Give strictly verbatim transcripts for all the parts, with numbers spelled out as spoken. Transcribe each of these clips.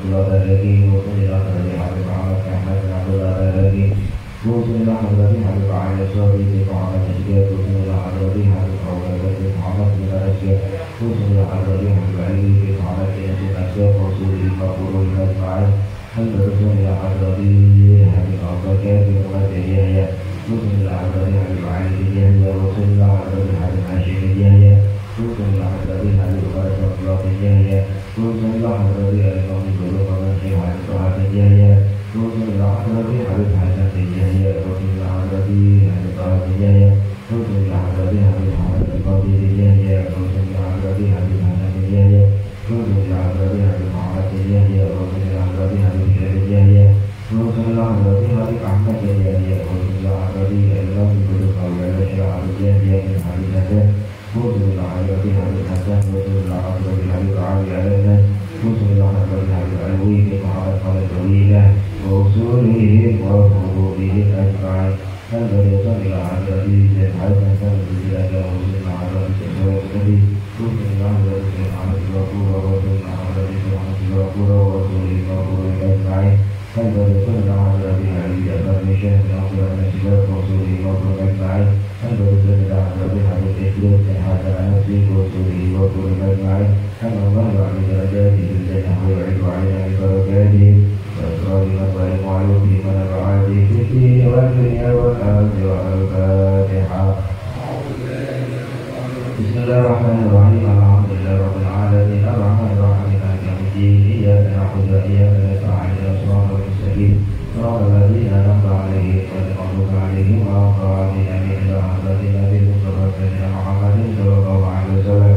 Abdullah Darlagi, Musulillah Darlagi Habib Ahmad Ahmad bin Abdullah Darlagi, Musulillah Darlagi Habib Ali Sobi bin Muhammad Najib, Musulillah Darlagi Habib Awal bin Muhammad bin Rashid, Musulillah Darlagi Habib Ali bin Muhammad bin Nasir, Musulillah Qurul Majma'in, Musulillah Darlagi Habib Awal bin Muhammad bin Yahya, Musulillah Darlagi Habib Ali bin Yahya, Musulillah Darlagi Habib Hashim bin Yahya, Musulillah Darlagi Habib Abdullah bin Yahya, Musulillah Darlagi Al-Imam bin Muhammad bin Wahab bin Yahya, Musulillah Darlagi Habib Hasan bin Yahya, Musulillah Darlagi Habib Tahir bin Yahya, Musulillah Darlagi Habib Muhammad bin Qadir bin Yahya, Musulillah Darlagi Habib Hasan bin Yahya, Musulillah Darlagi Habib Muhammad bin Yahya, Musulillah Darlagi Habib Hisham bin Yahya, Musulillah Darlagi Habib Ahmad bin Yahya, Musulillah Darlagi Al-Imam bin Muhammad bin Yahya bin Habib Hasan, Musulillah Darlagi Habib Hasan, Musulillah Darlagi Habib Ali Al-Nas, Musulillah Darlagi Habib Alwi bin Muhammad Khalid Tawilah, Musulihim wa Furubihim Ajma'in, Musulillah Darlagi Zaid Hasan bin Zilaga, Musulillah Darlagi Zaid Hasan, Musulillah Darlagi Muhammad bin Waqura, Musulillah Darlagi Muhammad bin Waqura, Musulillah Darlagi Ajma'in, Musulillah Darlagi Ali Jabbar Mishan bin Abdullah Nasir, Musulillah Darlagi Ajma'in, Musulillah Darlagi Habib Idris bin Hasan Al-Nasri, Musulillah Darlagi Ajma'in, Allah Ya'ala Darajati fil Jannah wa yu'idu 'alaina bi barakatihi wa asrarina wa al-mu'allim wa al-'adi fi dini wal dunya wal akhirah. Al-Fatihah. Bismillahirrahmanirrahim. Alhamdulillahi rabbil alamin. Ar-rahmanir rahim. Maliki yaumiddin. Iyyaka na'budu wa iyyaka nasta'in. Ihdinas siratal mustaqim. Siratal ladzina an'amta 'alaihim ghairil maghdubi 'alaihim waladdallin. Amin. Allahumma salli ala sayyidina Muhammadin sallallahu alaihi wasallam.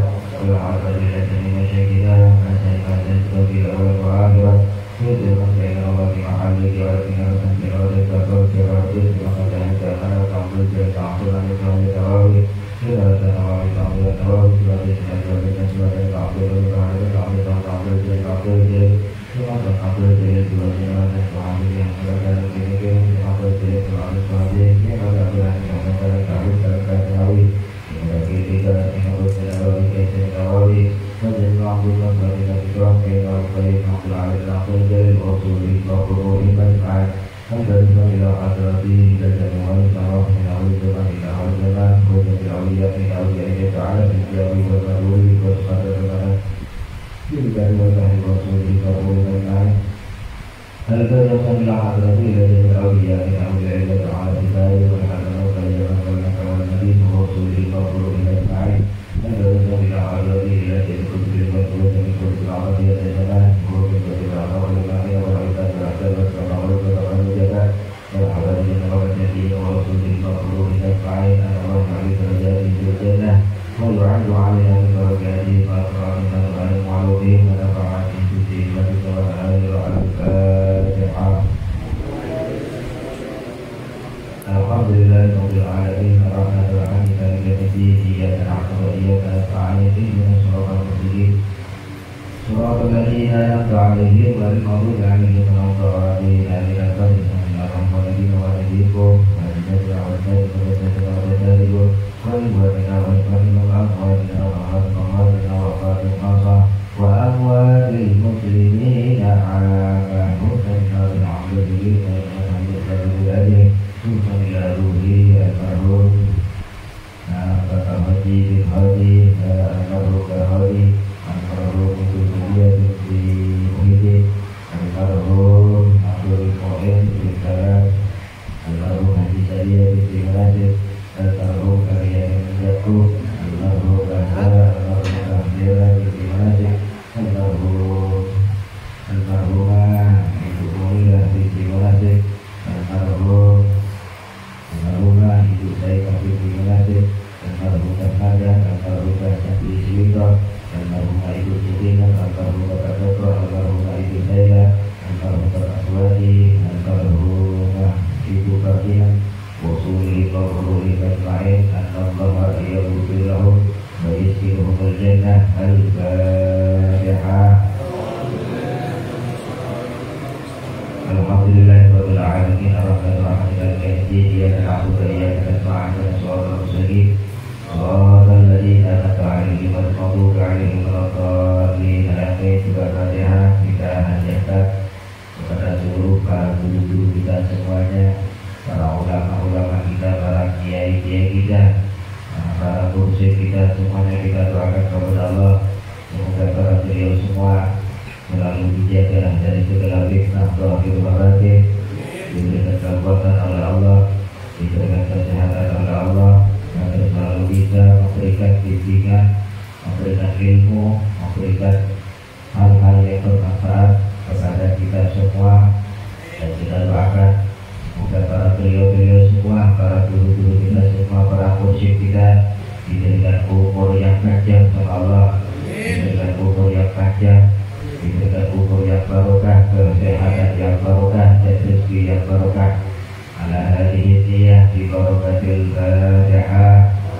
Kita kita hadiahkan kepada seluruh para guru-guru kita semuanya, para ulama-ulama kita, para kiai-kiai kita, para kursi kita, semuanya kita doakan kepada Allah. Semoga para beliau semua selalu dijaga dari segala fitnah, zahir wa batin, diberikan kekuatan oleh Allah, diberikan kesehatan oleh Allah, agar selalu bisa memberikan bimbingan, memberikan ilmu, memberikan hal-hal yang bermanfaat kepada kita semua. Dan kita doakan semoga para beliau-beliau semua, para guru-guru kita semua, para kursi kita diberikan umur yang panjang oleh Allah, diberikan umur yang panjang, diberikan umur yang barokah, kesehatan yang barokah, dan rezeki yang barokah. Ala hadhihi niyah bi barakatil Fatihah.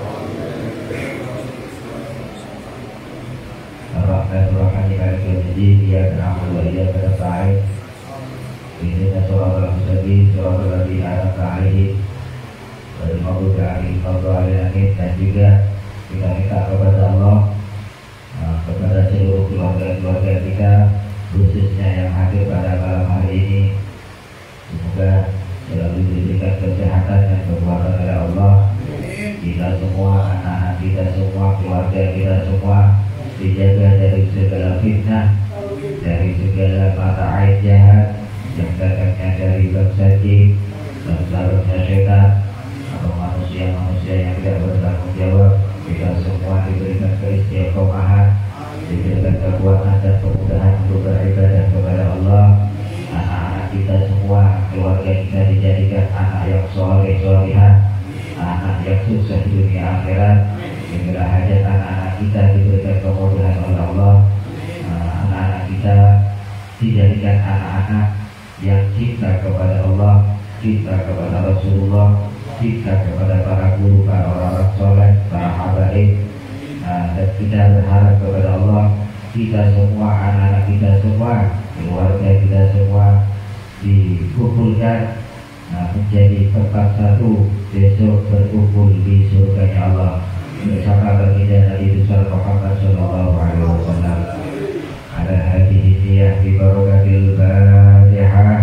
Ar-Rahman Maliki Yaumiddin, iyyaka na'budu wa iyyaka nasta'in. Ihdinas siratal mustaqim, siratal ladzina an'amta 'alaihim ghairil maghdubi 'alaihim waladdallin. Dan juga kita minta kepada Allah, kepada seluruh keluarga-keluarga kita, khususnya yang hadir pada malam hari ini, semoga selalu diberikan kesehatan dan kekuatan oleh Allah. Kita semua, anak-anak kita semua, keluarga kita semua dijaga dari segala fitnah, dari segala mata air jahat yang datangnya dari bangsa jin, bangsa-bangsa setan, atau manusia-manusia yang tidak bertanggung jawab. Kita semua diberikan keistiqomahan, diberikan kekuatan dan kemudahan untuk beribadah kepada Allah. Anak-anak kita semua, keluarga kita dijadikan anak yang soleh solihah, anak yang sukses di dunia akhirat. Segala hajat anak-anak kita diberikan kemudahan oleh Allah. Anak-anak kita dijadikan anak-anak yang cinta kepada Allah, cinta kepada Rasulullah, cinta kepada para guru, para orang-orang soleh, para habaib. Dan kita berharap kepada Allah, kita semua, anak-anak kita semua, keluarga kita semua dikumpulkan menjadi tempat satu besok berkumpul di surganya Allah bersama baginda Nabi besar Muhammad Sallallahu Alaihi Wasallam. Ala hadhihi niyah bi barakatil Fatihah.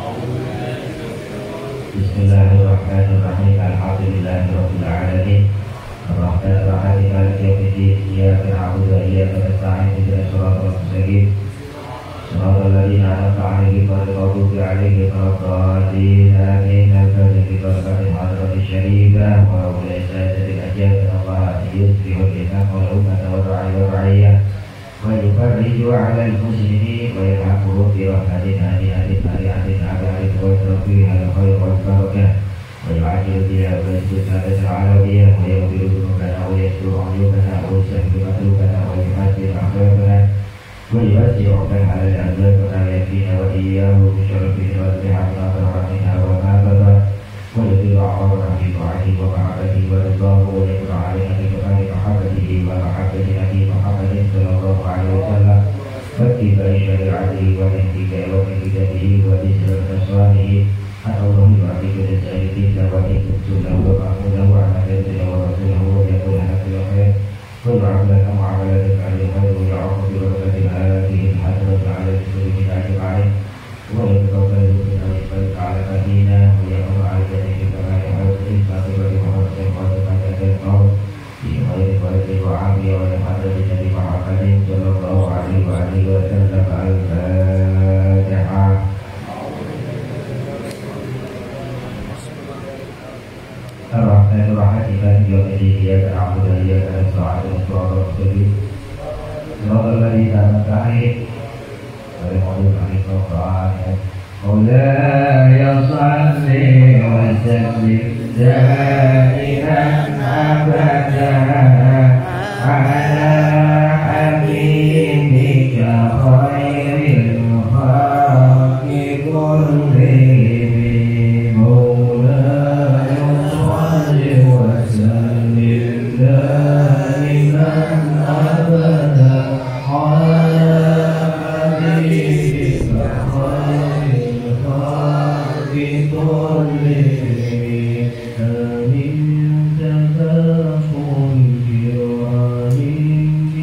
Bismillahirrahmanirrahim. Alhamdulillahirabbil alamin. Ar-Rahmanir Rahim. Maliki yaumiddin. Iyyaka na'budu wa iyyaka nasta'in. Ihdinas siratal mustaqim, siratal ladzina an'amta 'alaihim ghairil maghdubi 'alaihim waladdallin. Amin. Al-Fatihah. Al-Hadratis Syarifah wa ulaisatil ajal Allah yusrihu al-imam wal ummah wa ra'i wa ra'iyah wa yufarriju 'ala al-muslimin wa yarhamuhum bi rahmatin hadi hadi hadi hadi hadi wa tawfiq al khair wal barakah wa yu'ajilu biha wa yusrihu al-'alawiyah wa yaghfiru dhunubana wa yasturu 'uyubana wa yusahhilu matlubana wa yuhajjiru akhlaqana wa yuwasi'u 'ala al-azwajina wa yakfina wa iyyahu bi syarafina wa bihamdina wa rahmatina wa ma'abada wa yudhiru 'ala fi ta'atihi wa ma'abadihi wa ridhahu wa yakunu 'alaina bi kamali mahabbatihi wa mahabbati Nabi Muhammadin sallallahu alaihi wasallam wa ittiba'i syari'atihi wa ihtida'i wa hidayatihi wa bisri nasranihi Allahu yu'ti kulli shay'in dawati kullahu wa ma'mulahu 'ala dhalika wa rasuluhu wa yaqulu hakul khair wa yu'amilana mu'amalatan al-khair wa ya'afu bi barakati hadhihi al-hadrat 'ala al-muslimin ajma'in wa yataqabbalu minna wa yaqbalu 'ala madina wa yaqulu 'ala jami'i kama yahdi satu bagi Muhammad wa ta'ala qaul fi ghairi qalbi wa 'afiya wa yahdi bi nabi Muhammadin sallallahu alaihi wa alihi wa sallam. Al-Fatihah. Ar-Rahmanir Rahim. Maliki yaumiddin. Iyyaka na'budu wa iyyaka nasta'in. Ihdinas mustaqim, siratal ladzina an'amta 'alaihim ghairil maghdubi 'alaihim waladdallin. Maulaya shalli wa sallim da'iman abadan ala habibika khairil khalqi kullihim. Maulaya shalli wa sallim da'iman abadan ala habibika khairil khalqi kullihim. Amin. Tadakul kirani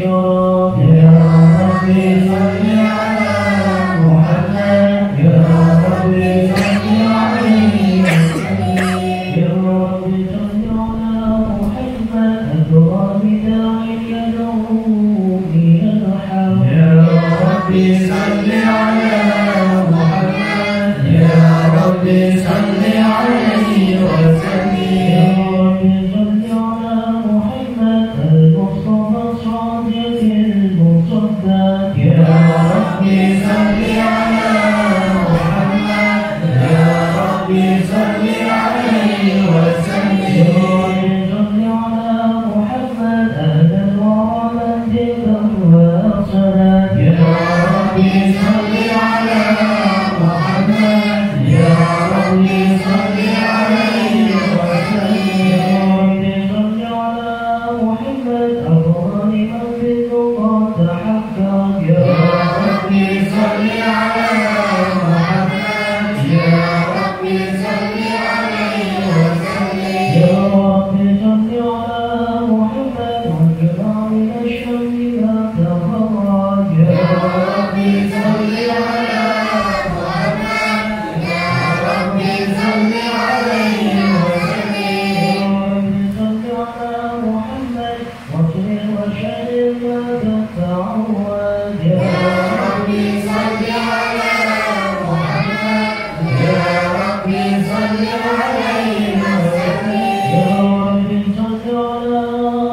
الشراب يا ربي صل على محمد يا ربي صل عليه وسلم يا ربي صل على محمد التراب داعي يدعو إلى الحق يا ربي صل على محمد يا ربي صل عليه وسلم يا ربي صل على محمد المصطفى الصادق المصدق يا ربي صل على محمد يا ربي صل عليه وسلم يا ربي صل على محمد أهلا ومجدا وصلاة يا ربي صل على محمد يا ربي صل عليه وسلم يا ربي صل على محمد أفضل من باللغة تحقق يا ربي صل على محمد يا ربي صل عليه وسلم يا ربي صل على محمد وانقطع من الشر ما تفرج يا ربي صل على محمد يا ربي صل عليه وسلم يا ربي صل على محمد واصبر وشرر ما تتعود يا ربي صل على محمد يا ربي صل عليه وسلم يا ربي صل على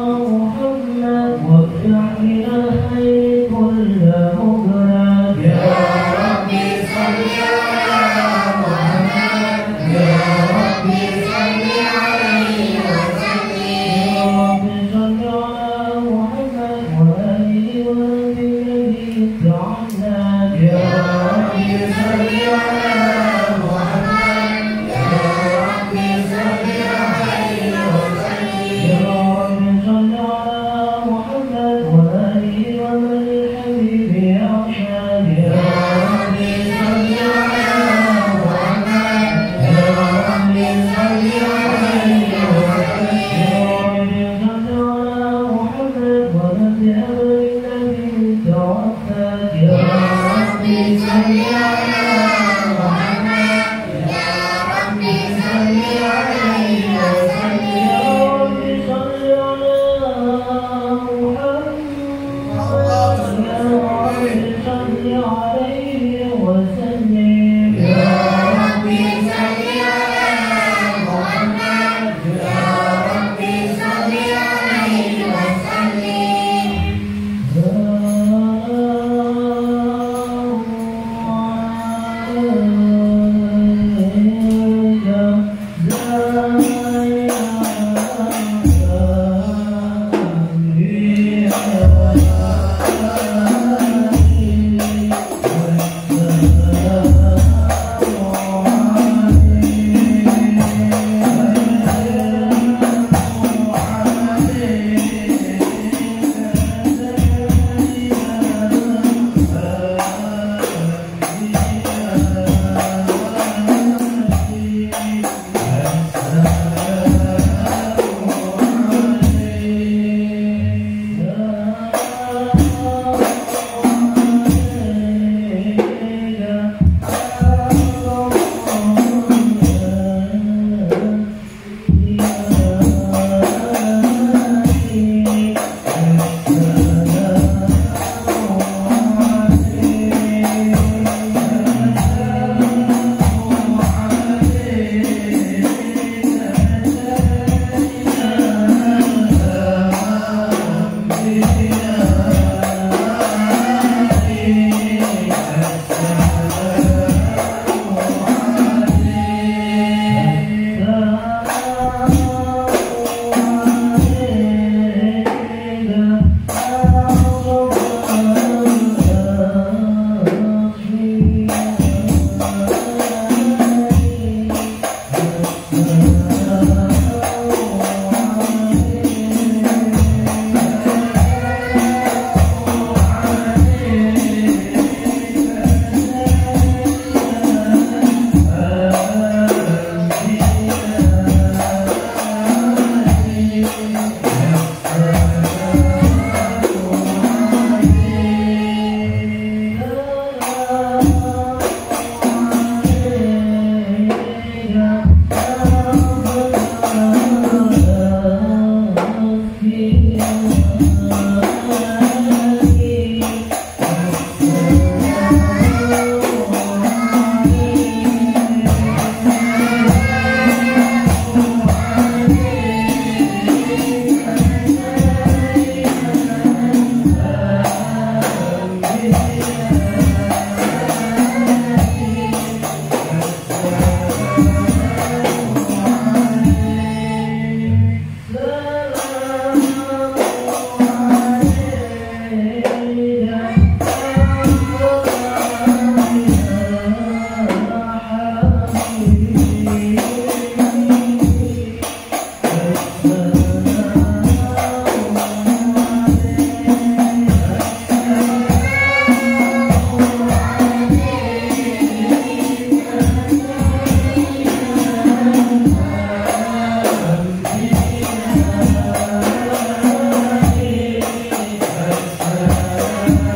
محمد وافتح من الخير كل مغرب يا ربي صل على محمد يا ربي صل عليه وسلم يا ربي صل على محمد وآله وبالذي اتبعنا يا ربي صل على محمد يا ربي صل عليه وسلم يا ربي صل على محمد وآله ومن الحبيب أرشاد يا ربي صل على محمد يا ربي صل عليه وسلم يا ربي صل على محمد ونبي أمر النبي توفت يا ربي صل على محمد يا ربي صل عليه وسلم يا ربي صل على محمد يا ربي صل عليه وسلم يا ربي صل على محمد يا ربي صل عليه وسلم Thank you.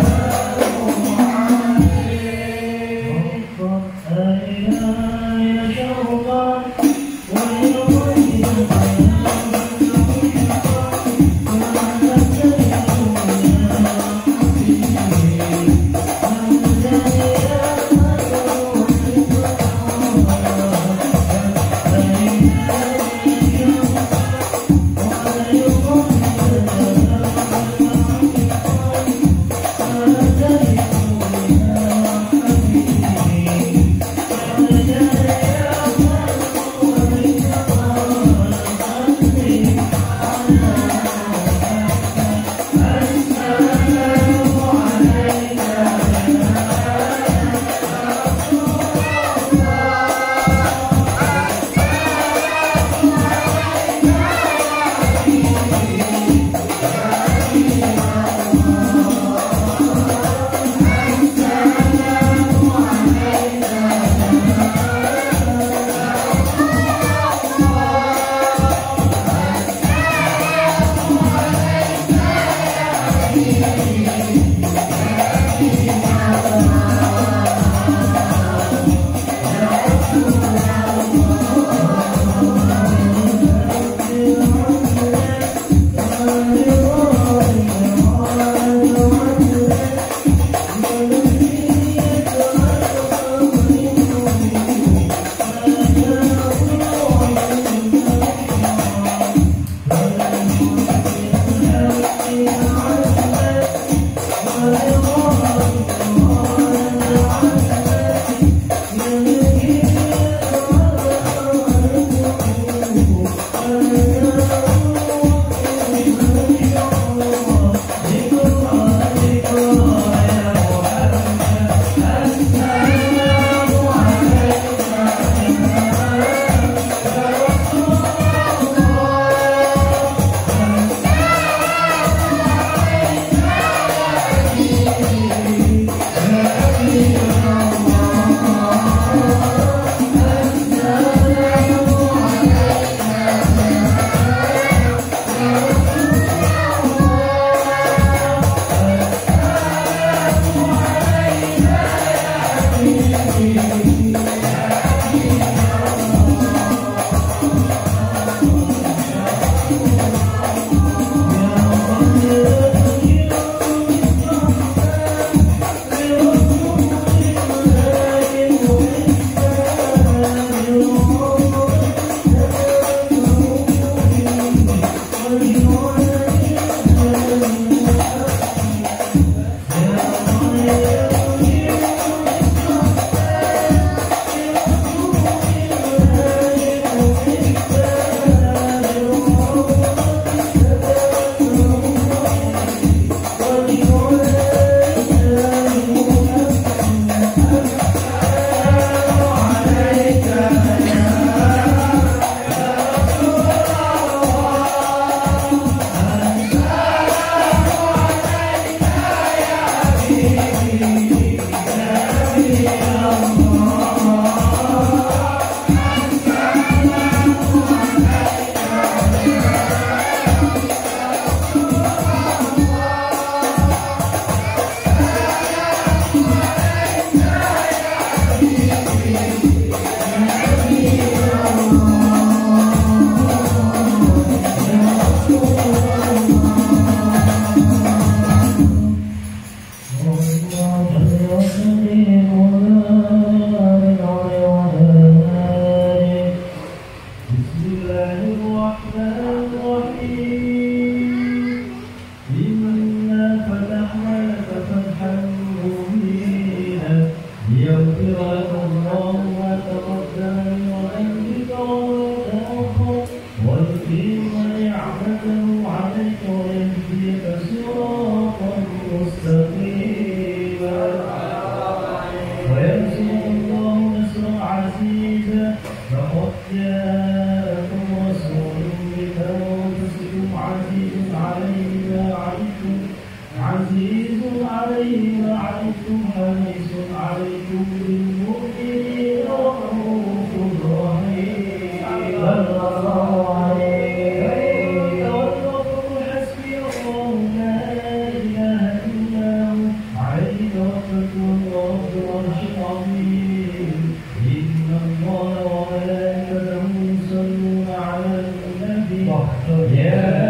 عزيز عليه ما عنتم حريص عليكم بالمؤمنين رؤوف رحيم صلى الله عليه وسلم حسبي الله لا إله إلا هو عليه توكلت وهو رب العرش العظيم إن الله وملائكته يصلون على النبي يا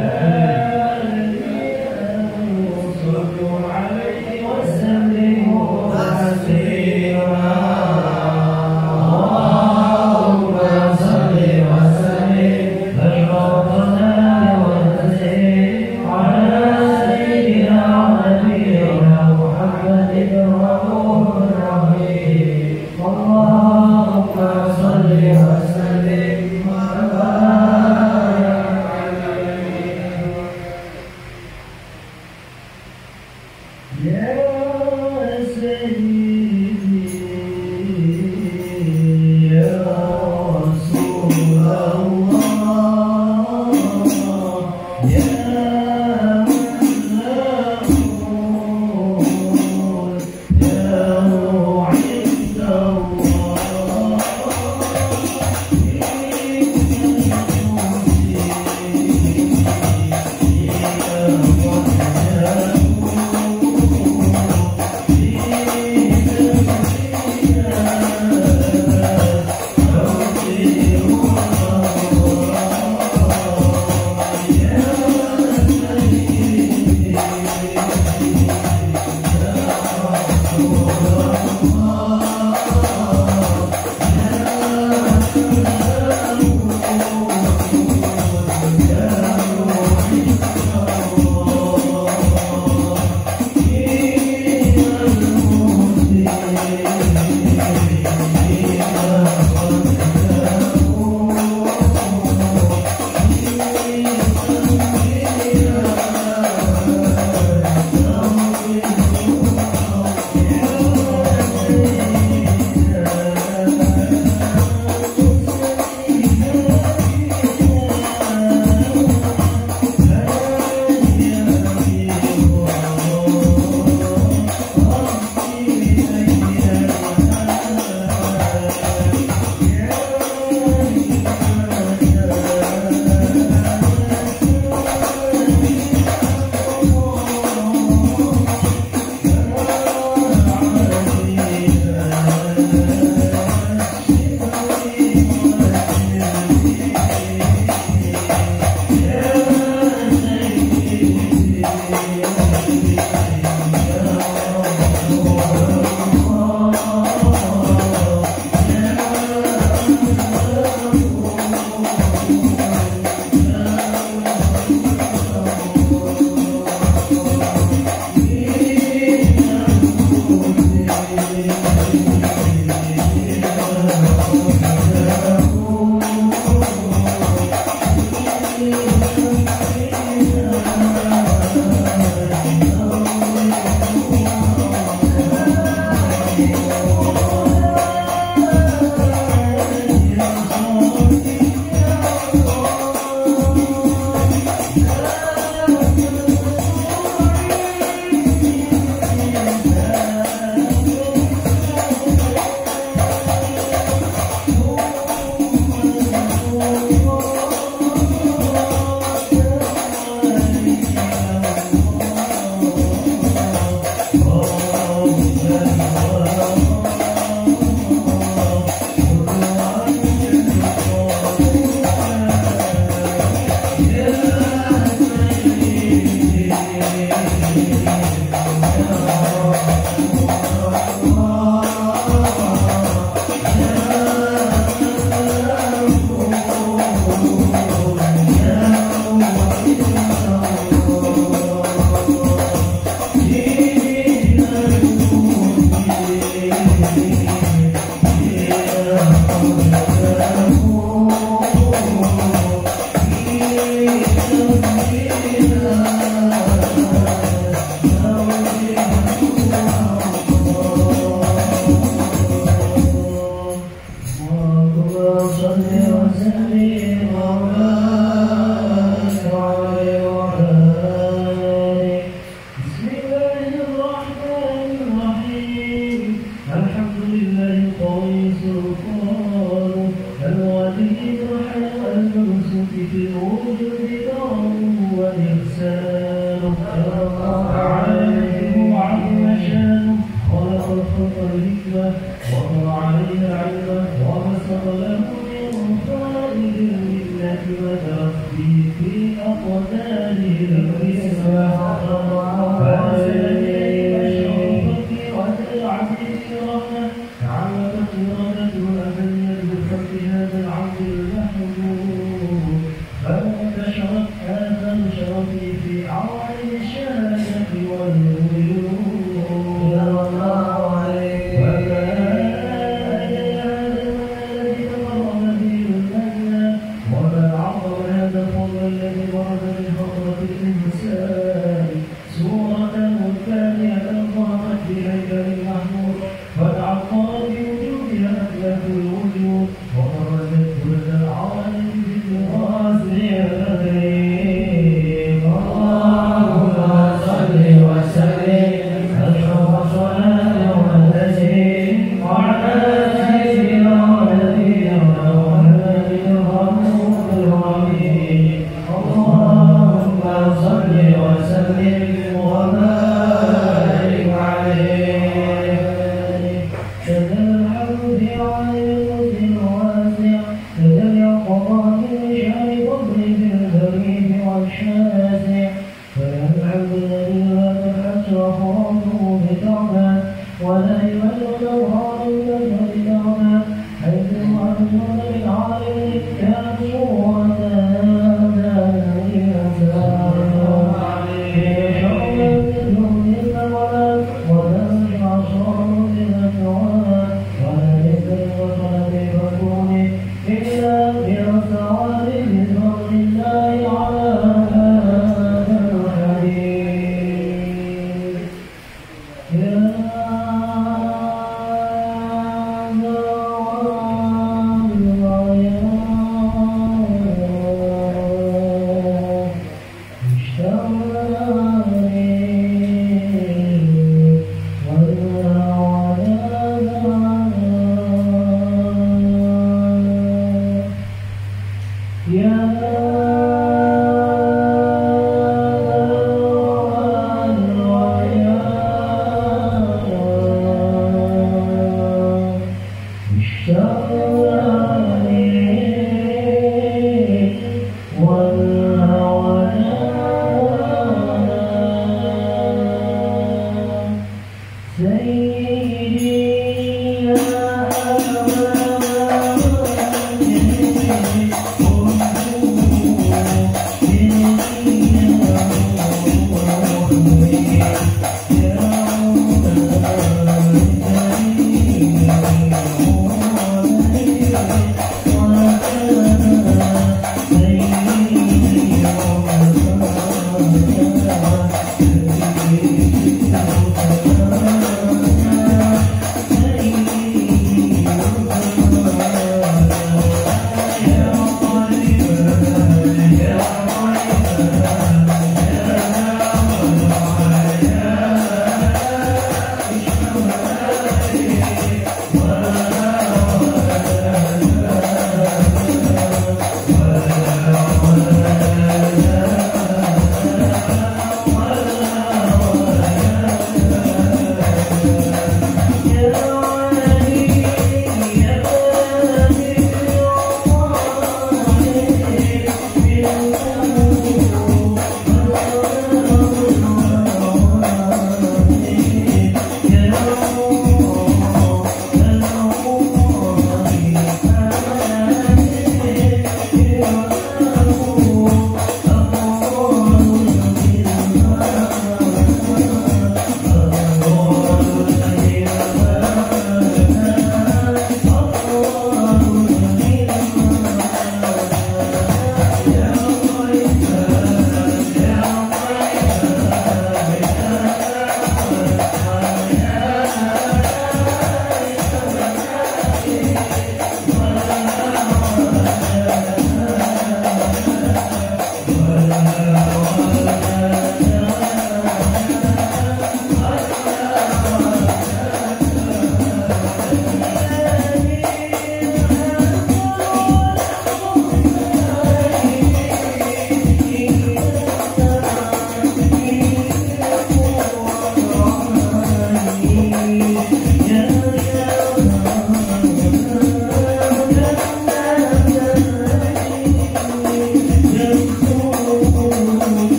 Yeah.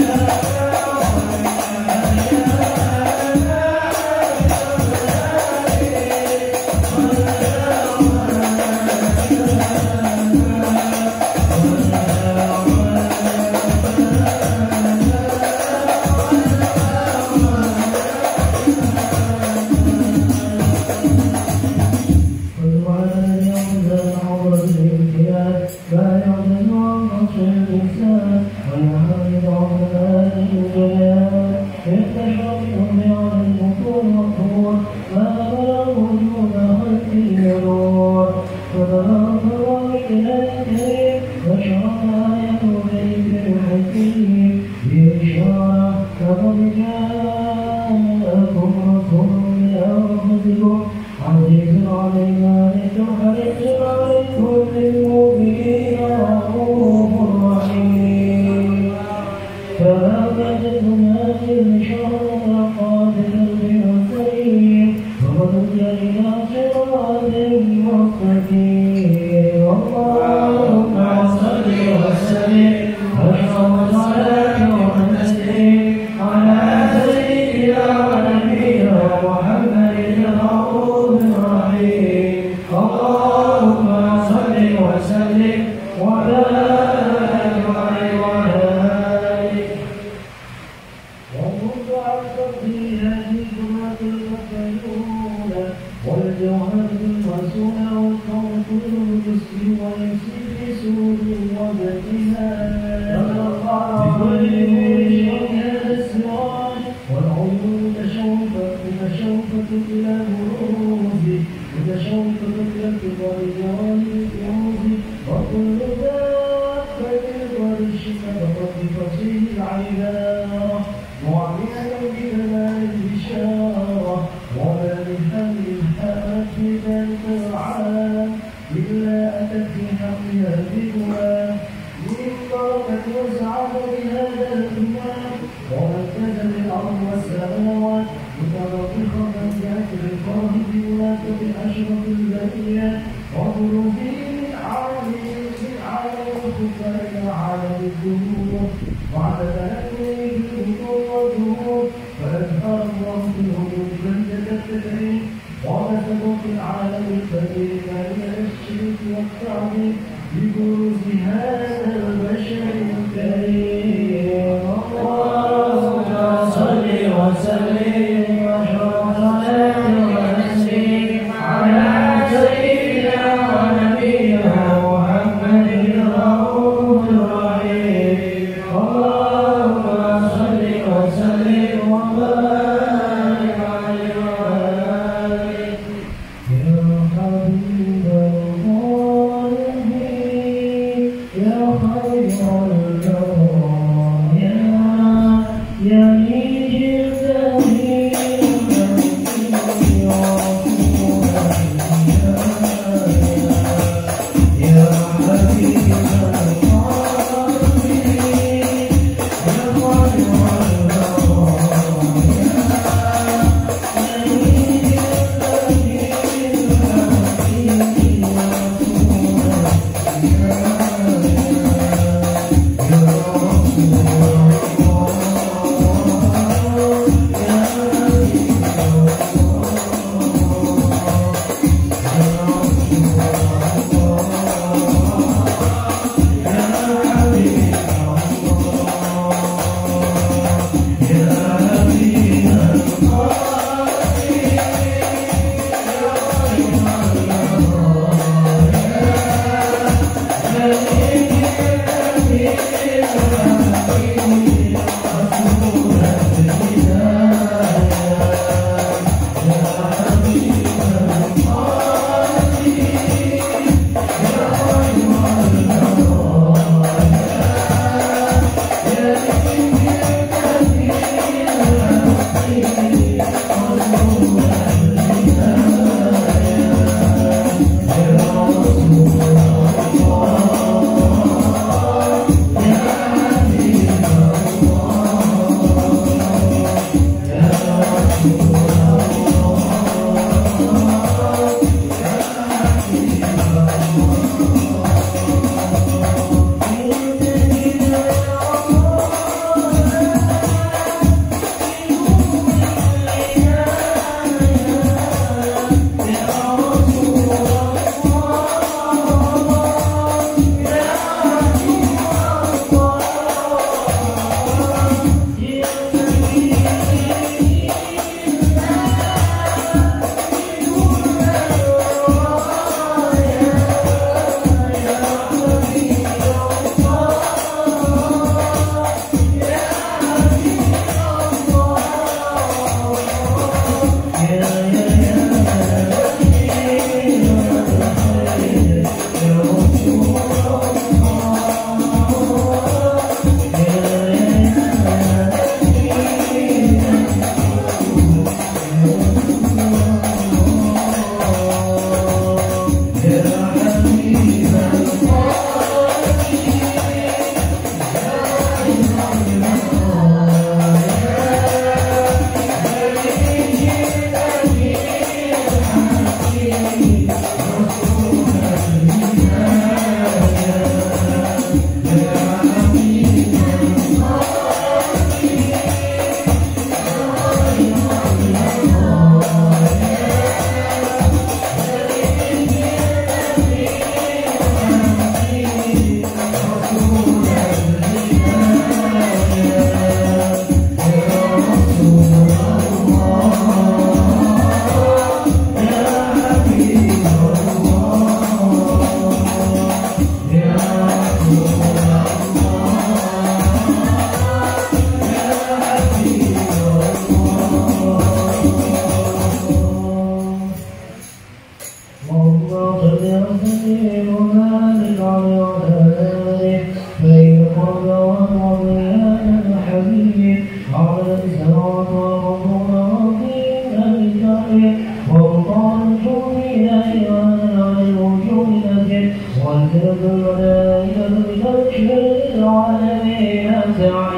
والجوهر والسنة والصوت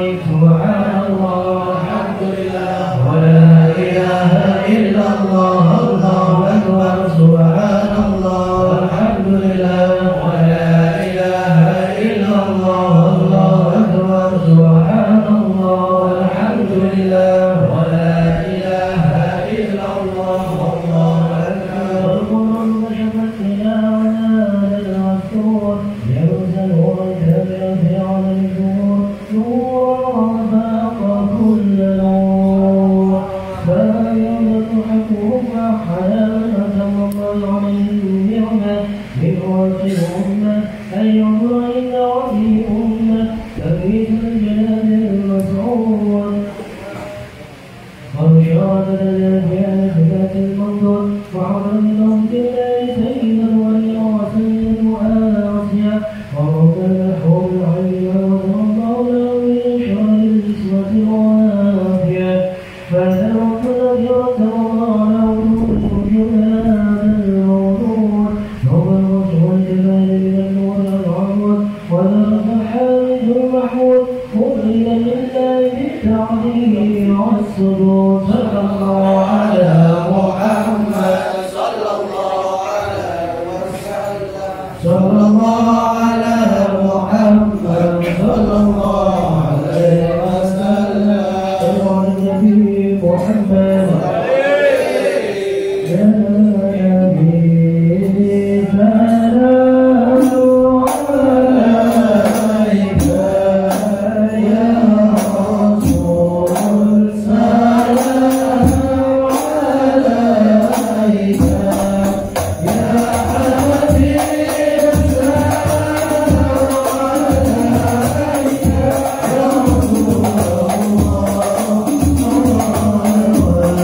Allah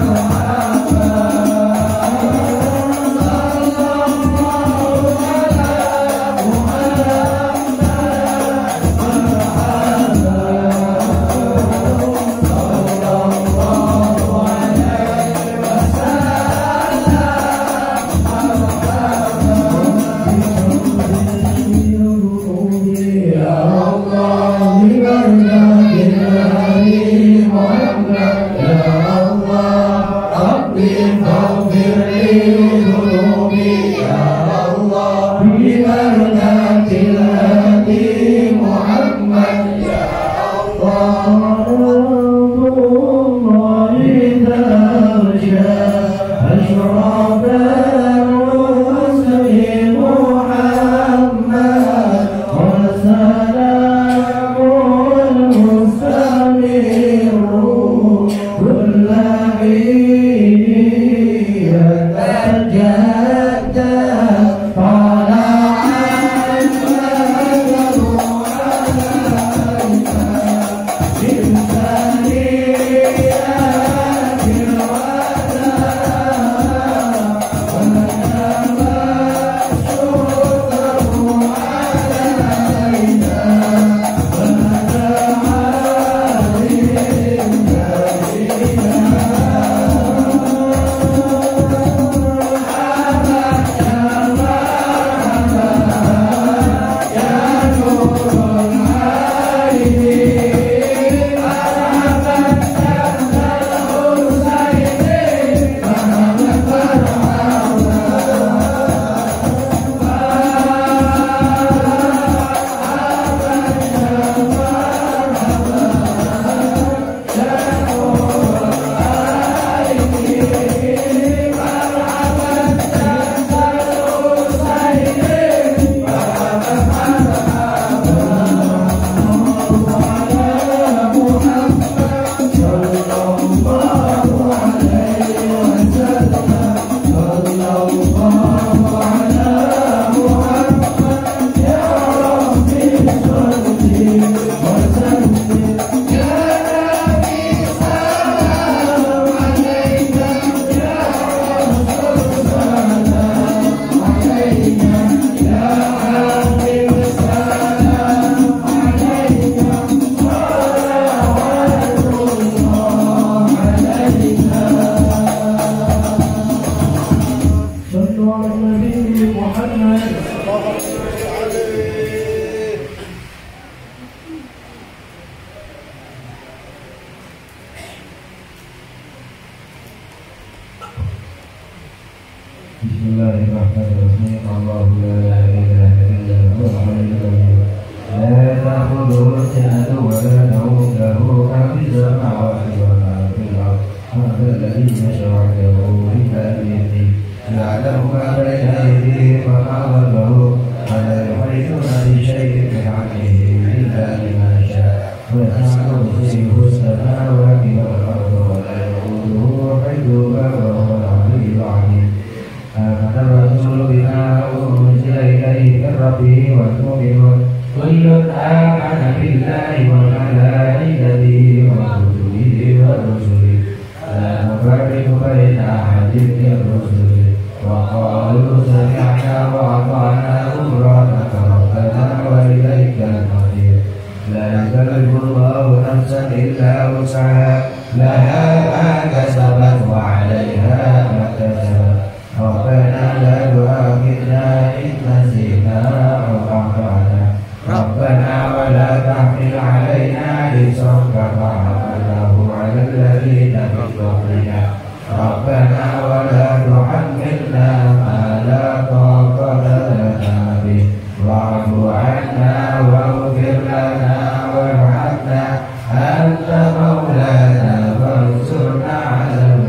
Bismillahirrahmanirrahim. Allahu la ilaha illa huwal hayyul qayyum. La ta'khudhuhu sinatun wa la nawm, lahu ma fis samawati wa ma fil ardh. Man alladhi yashfa'u 'indahu illa bi'idhnihi. Ya'lamu ma bayna aydihim wa ma khalfahum, wa la yuhituna bi shay'in min 'ilmihi illa bima sha'a. Wa yas'alu kursiyuhu as-samawati wal ardh wa la ya'uduhu hifdhuhuma wa huwal 'aliyyul 'azim. آمن الرسول بما أنزل إليه من ربه والمؤمنون كل آمن بالله وملائكته وكتبه ورسله لا نفرق بين أحد من رسله وقالوا سمعنا وأطعنا غفرانك ربنا وإليك المصير. لا يكلف الله نفسا إلا وسعها لها ما كسبت وعليها ما اكتسبت. ربنا لا تؤاخذنا إن نسينا أو أخطأنا ربنا ولا تحمل علينا إصرا كما حملته على الذين من قبلنا ربنا ولا تحملنا ما لا طاقة لنا به واعف عنا واغفر لنا وارحمنا أنت مولانا فانصرنا على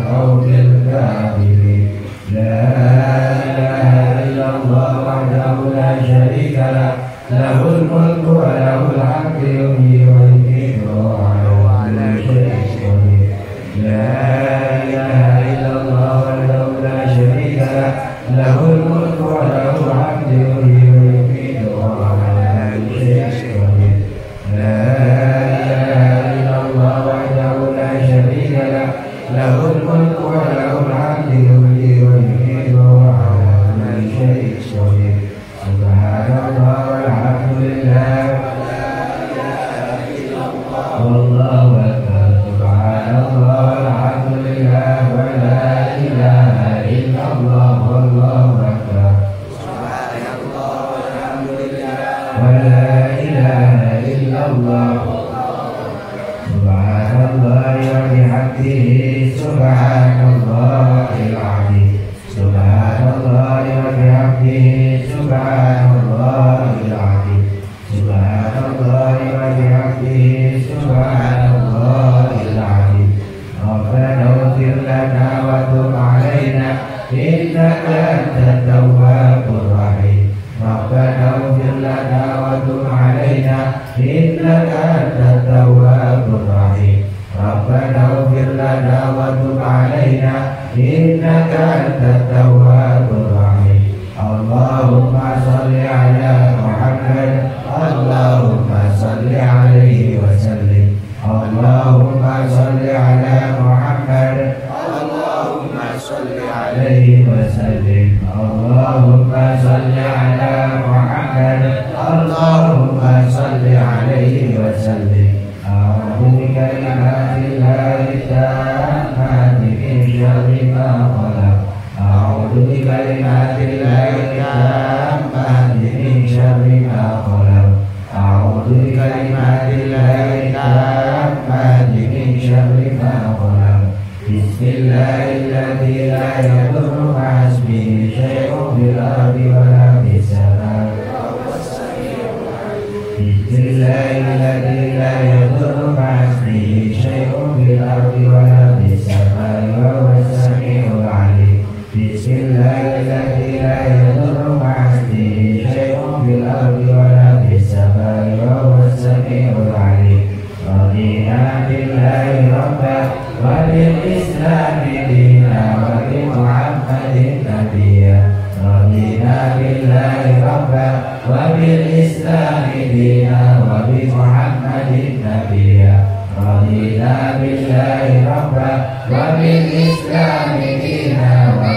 إنك أنت التواب الرحيم. اللهم صل على محمد. اللهم صل عليه وسلم. اللهم صل على محمد. اللهم صل عليه وسلم. اللهم صل على محمد. اللهم صل عليه وسلم. أعوذ بكلمات الله التامات من شر ما خلق. أعوذ بكلمات الله التامات من شر ما خلق. أعوذ بكلمات الله التامات من شر ما خلق. بسم الله الذي لا يضر مع اسمه شيء في الأرض ولا في السماء. بسم الله الذي لا يضر مع اسمه شيء في الأرض ولا في السماء وهو السميع العليم. بسم الله الذي لا يضر مع اسمه شيء في الأرض ولا في السماء وهو السميع العليم. رضينا بالله ربا وبالإسلام دينا وبمحمد نبيا. رضينا بالله ربا وبالإسلام دينا وبمحمد نبيا. رضينا بالله ربا وبالإسلام دينا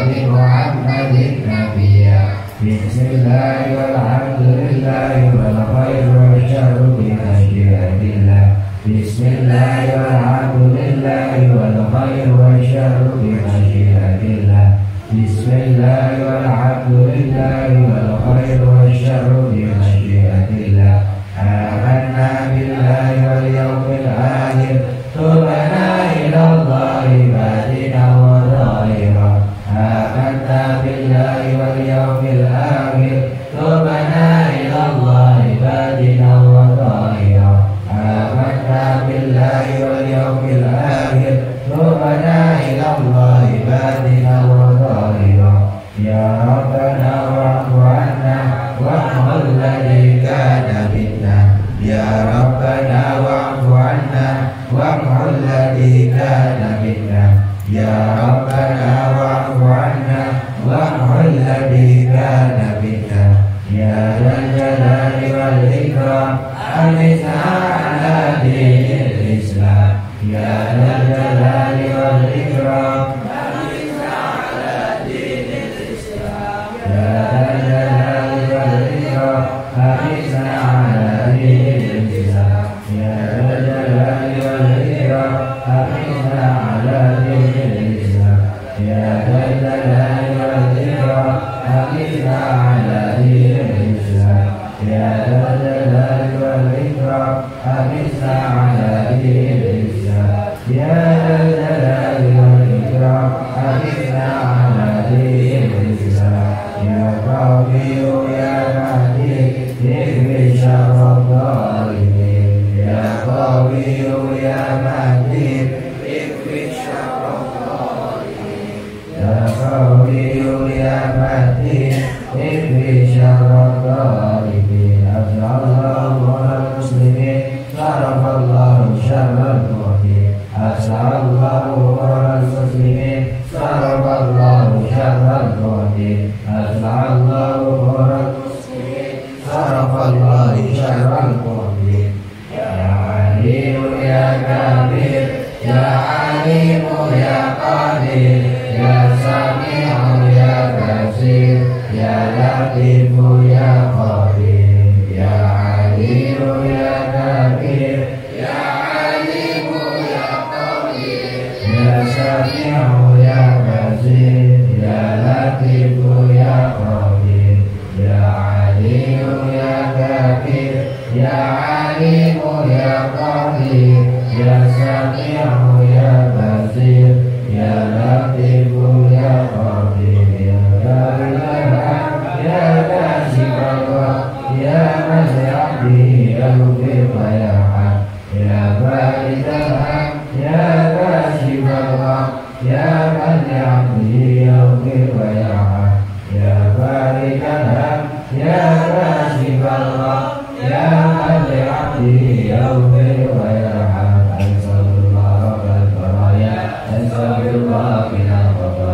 وبمحمد نبيا. بسم الله والحمد لله والخير والشر بمشيئة الله. بسم الله والحمد لله والخير والشر بمشيئة الله. بسم الله والحمد لله والخير والشر بمشيئة الله. آمنا بالله واليوم الآخر. تبنا إلى الله باطنا وظاهرا. آمنا بالله واليوم الآخر. تبنا إلى الله باطنا وظاهرا. آمنا بالله واليوم الآخر. تبنا إلى الله باطنا وظاهرا. يا ربنا واعف عنا واحفظ الذي كان منا. يا ربنا واعف عنا واحفظ الذي كان منا. يا ربنا واعف عنا واحفظ الذي كان منا. يا ذا الجلال والإكرام أمتنا على دين الإسلام. يا ذا الجلال والإكرام أمتنا على دين الإسلام. يا ذا الجلال والإكرام أمتنا على دين الإسلام. يا ذا الجلال والإكرام أمتنا على دين الإسلام. يا ذا الجلال والإكرام أمتنا على دين الإسلام. يا ذا الجلال والإكرام أمتنا على دين الإسلام. يا ذا الجلال والإكرام أمتنا على دين الإسلام. يا قوي يا مهدي اكفي شر الظالمين. يا قوي يا مهدي اكفي شر الظالمين. يا قوي يا مهدي اكفي شر الظالمين. أسأل الله المسلمين صرف الله شر المعتدين. أسأل الله المسلمين صرف الله شر المعتدين. أسأل الله المسلمين صرف الله شر المعتدين. يا عليم يا كبير يا عليم يا قدير يا سميع يا بصير يا لطيف يا خبير. يا عليم يا كبير يا عليم يا قدير يا سميع يا بصير يا لطيف يا خبير. يا عليم يا كبير يا عليم يا قدير يا سميع يا بصير يا لطيف يا خبير. يا دار يا كاشف الغم يا من لعبده يغفر ويرحم. يا بارد الهم يا كاشف الغم يا من لعبده يغفر ويرحم. يا بارد الهم يا كاشف الغم يا من لعبده يغفر ويرحم. أنزل الله رب البرايا أنزل الله من الخطايا.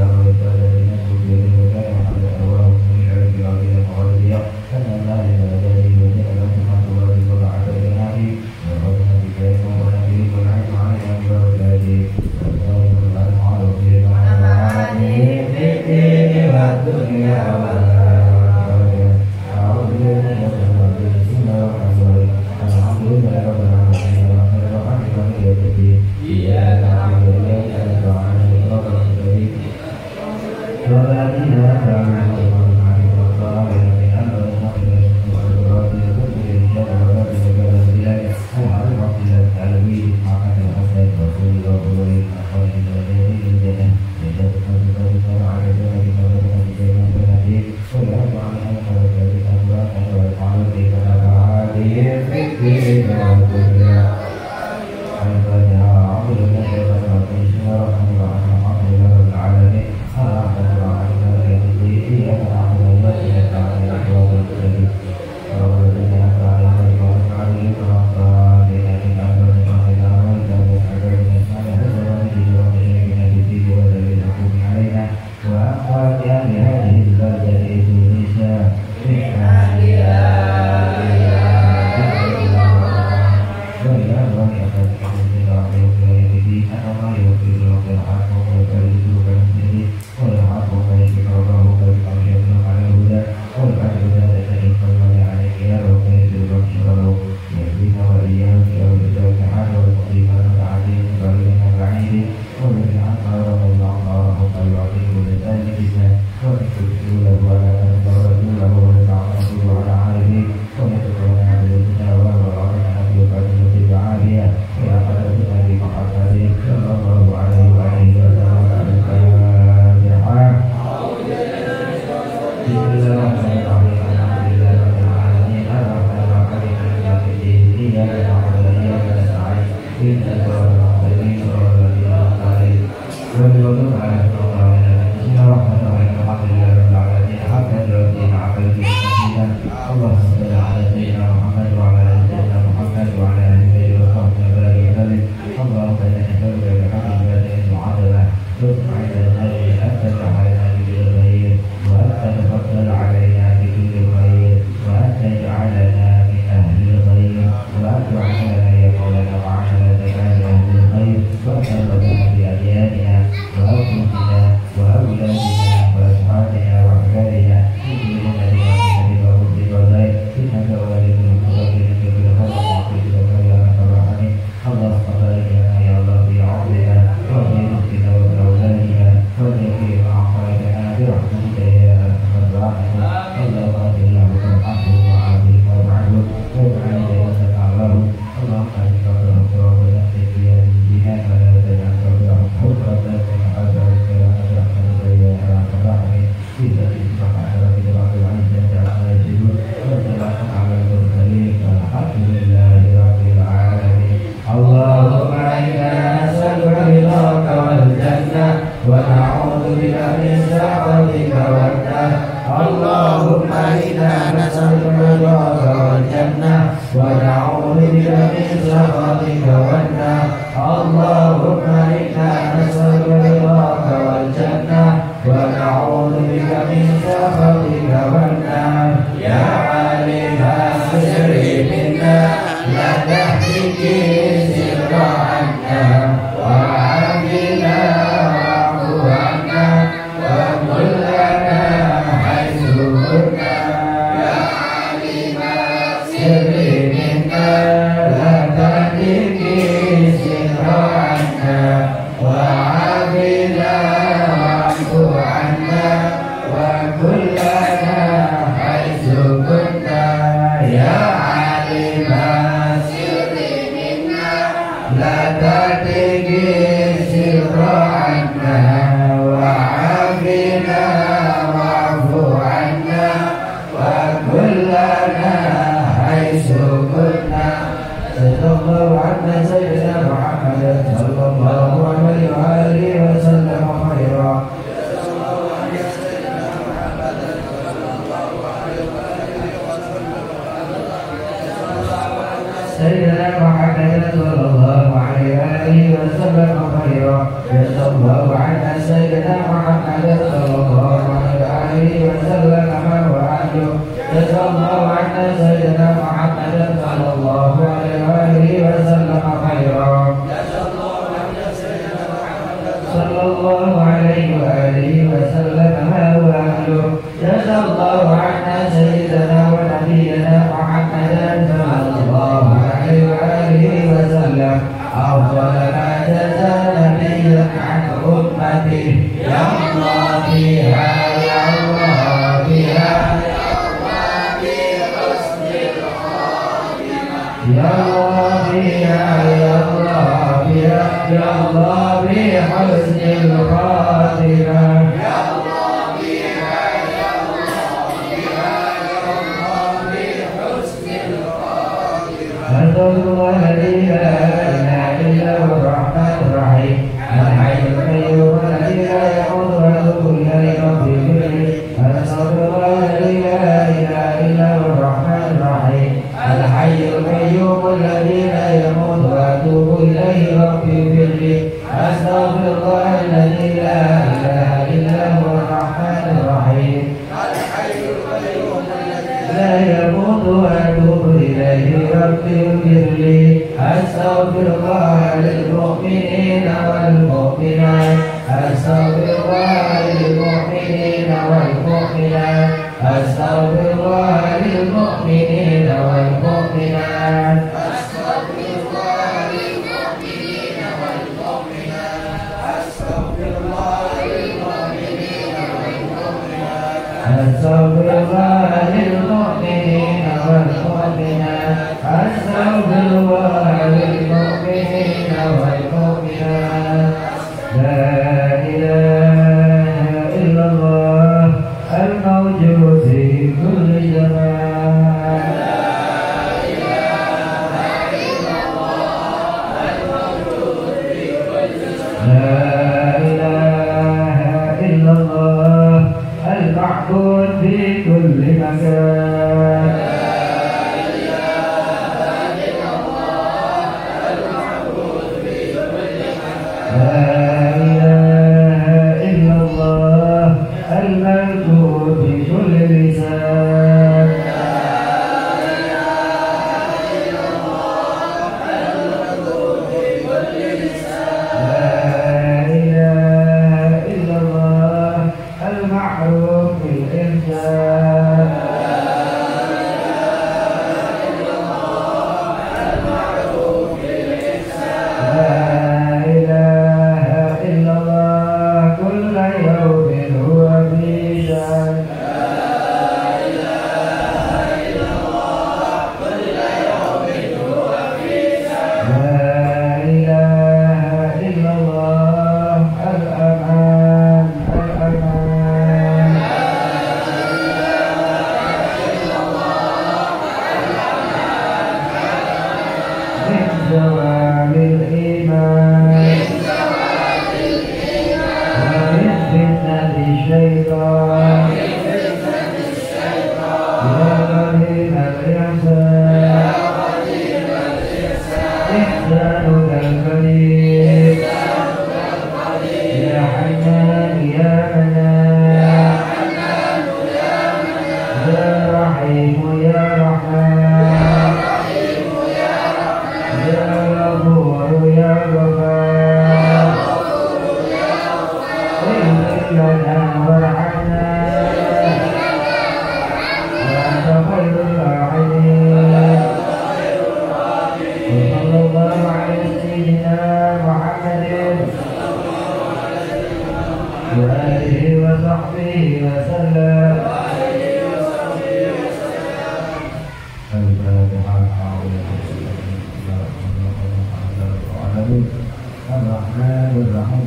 سيدنا محمد صلى الله عليه وآله وسلم خيرا. أفضل ما جزى نبي عن أمته يا الله بها يا الله بها يا الله بها يا الله بها يا الله بحسن الخاتمة يا الله بها يا الله بها يا الله بحسن الخاتمة أسأل الله الذي لا إله إلا هو الرحمن الرحيم الحي القيوم الذي لا يموت ويتوب إليه ربي كله أسأل الله الذي لا إله إلا هو الرحمن الرحيم الحي القيوم الذي لا يموت وأتوب إليه ربي بري أستغفر الله الذي لا إله إلا هو الرحمن الرحيم الحي القيوم الذي لا يموت وأتوب إليه ربي بري أستغفر الله للمؤمنين والمؤمنات أستغفر الله للمؤمنين والمؤمنات أستغفر الله للمؤمنين والمؤمنات أستغفر الله للمؤمنين والمؤمنات أستغفر الله للمؤمنين والمؤمنات أستغفر الله للمؤمنين والمؤمنات أستغفر الله للمؤمنين والمؤمنات لا إله إلا الله الموجود في كل زمان لا إله إلا الله الموجود في كل زمان لا إله إلا الله المعبود في كل مكان لا إله إلا الله المعبود في كل مكان لا إله إلا الله المذكور في كل لسان لا إله إلا الله المذكور في كل لسان لا إله إلا الله المعروف بالإنسان لا إله إلا الله المعروف بالإنسان لا إله إلا الله كل يوم هو في شأن لا إله إلا الله كل يوم هو في شأن لا إله إلا الله الأمان الأمان لا إله إلا الله الأمان من زوال الإيمان من زوال الإيمان ومن فتنة الشيطان ومن فتنة الشيطان يا قديم الإحسان يا قديم الإحسان إحسانك القدير إحسانك القدير يا حنان يا منان يا حنان يا منان يا رحيم يا رحمن يا رحيم يا رحمن يا غفور يا غفار يا غفور يا غفار اغفر لنا وارحمنا وأنت خير الراحمين وصلى الله على سيدنا محمد وآله وصحبه وسلم الفاتحة الرحمن الرحيم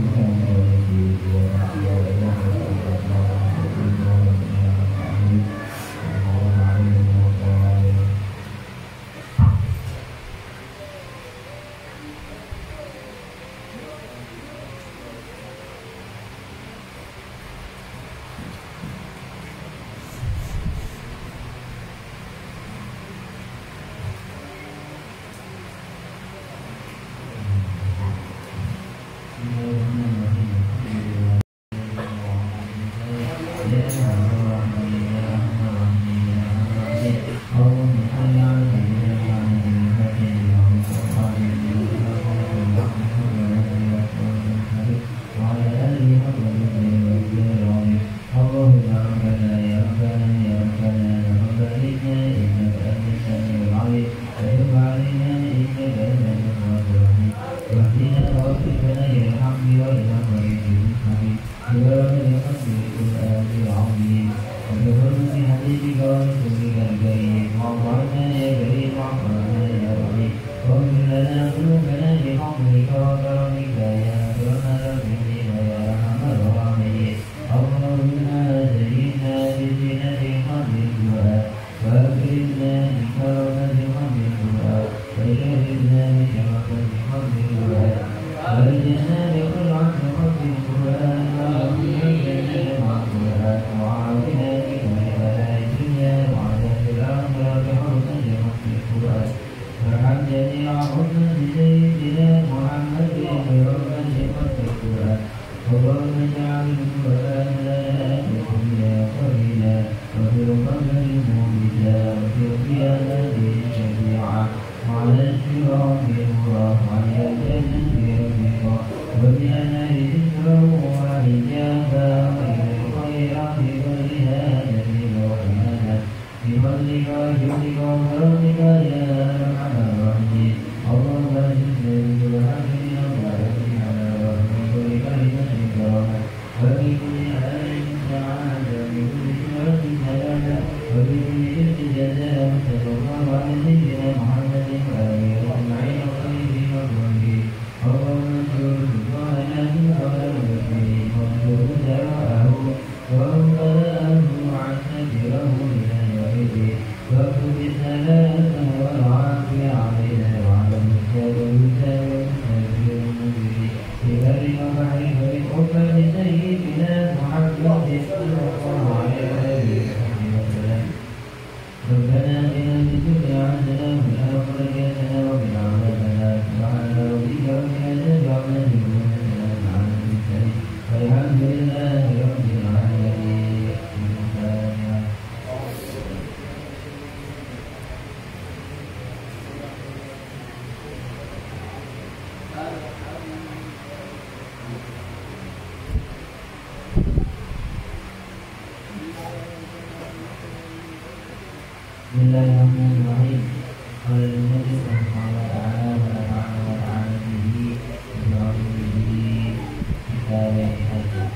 Bismillahirrahmanirrahim. Qala al-Nabi sallallahu ta'ala wa ta'ala wa ta'ala bihi wa bihi kitab al-hajj.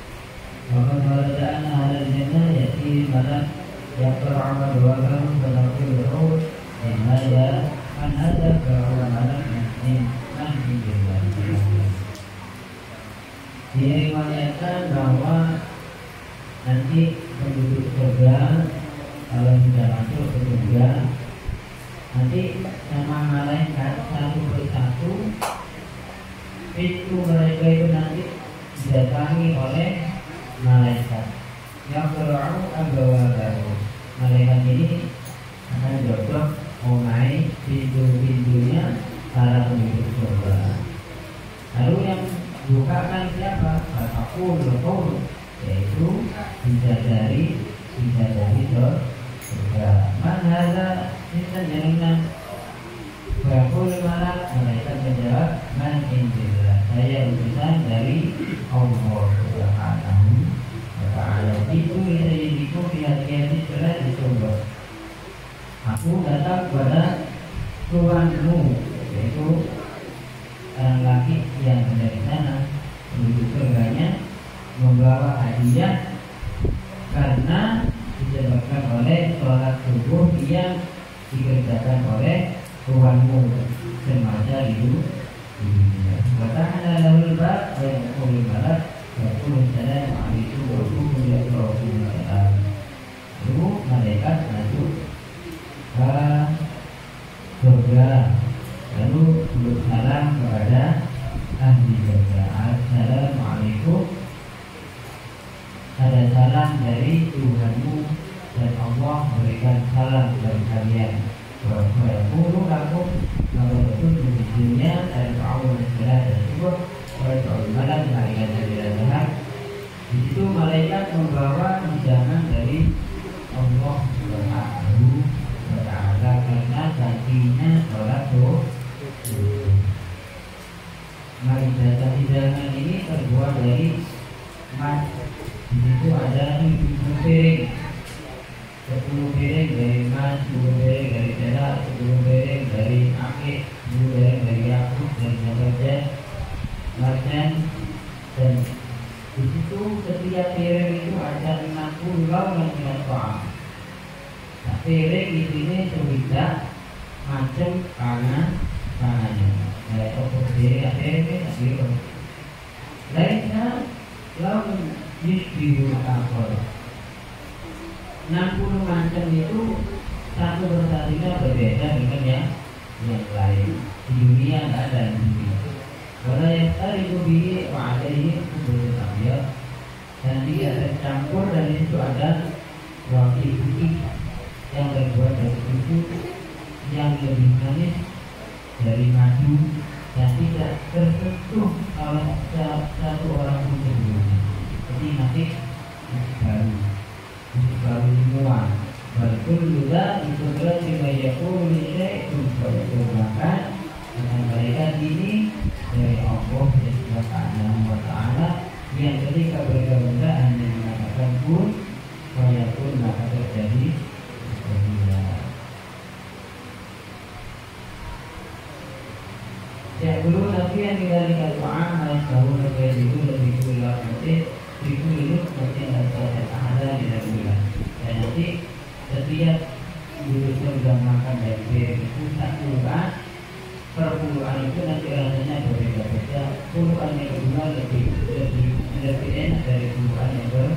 Wa qad warada ahli al-jannah ya'ti malak yaqra'u abwaabahum fa yaqulu lahu in hadha man hadha fa huwa malak min ahli al-jannah. Diriwayatkan bahwa nanti penduduk surga kalau sudah masuk ke surga, nanti sama malaikat satu persatu pintu mereka itu nanti didatangi oleh malaikat yang berau agawa baru. Malaikat ini akan dodok mengenai pintu-pintunya para penduduk surga. Lalu yang bukakan siapa? Aku berkau, yaitu bidadari bidadari surga. Man hadza minta jaminan Bakul malak malaikat menjawab man indillah, saya utusan dari Allah Subhanahu wa ta'ala. Itu bisa jadiku hati-hati cerai di surga. Aku datang kepada Tuhanmu, yaitu orang laki yang ada di sana penduduk surganya membawa hadiah karena disebabkan oleh sholat subuh yang dikerjakan oleh Tuhanmu semasa di dunia. Wata'ala lahul bab wa yaqulul malak wa yaqulul salam alaikum wa rahmatullahi wa barakatuh. Lalu malaikat masuk ke surga, lalu bersalam kepada ahli surga. Assalamualaikum, ada salam dari Tuhanmu dan Allah berikan salam dari kalian. Wa'alaikum lakum kalau betul di dunia dan ta'awun segala dan syukur wa'alaikum malam malaikat dari Tuhan. Di situ malaikat membawa hidangan dari Allah Subhanahu wa ta'ala karena gantinya sholat subuh. Malaikat hidangan ini terbuat dari emas. Di situ ada tujuh piring, sepuluh piring dari emas, sepuluh piring dari perak, sepuluh piring dari akik, sepuluh piring dari yakut dan zabarjad, marjan, dan di situ setiap piring itu ada enam puluh lawan dengan soal. Nah, piring di sini sudah macam kanan kanannya. Nah, untuk piring piring ini sendiri. Lainnya lawan yusbihul akhir. enam puluh macam itu satu persatunya berbeda dengan yang yang lain. Di dunia tidak ada di dunia. Wala yang tadi kubi wa alaihi kubur abyad, dan dia tercampur dan itu ada roti putih yang terbuat dari susu yang lebih manis dari madu dan tidak tersentuh oleh satu orang pun sebelumnya. Jadi nanti baru, baru semua. Berkul juga itu berarti mayaku lisai untuk bahkan dengan mereka ini dari Allah Subhanahu wa Ta'ala yang ketika bergabung hanya mengatakan kun, mayakun maka terjadi sepertinya. Ya dulu tapi yang dikalikan doa harus tahu lebih dulu lebih dulu nanti itu dulu nanti ada di dalam dan nanti setiap dulu sudah makan dari piring itu satu kan perpuluhan itu nanti rasanya berbeda-beda. Puluhan yang kedua lebih lebih lebih enak dari puluhan yang ber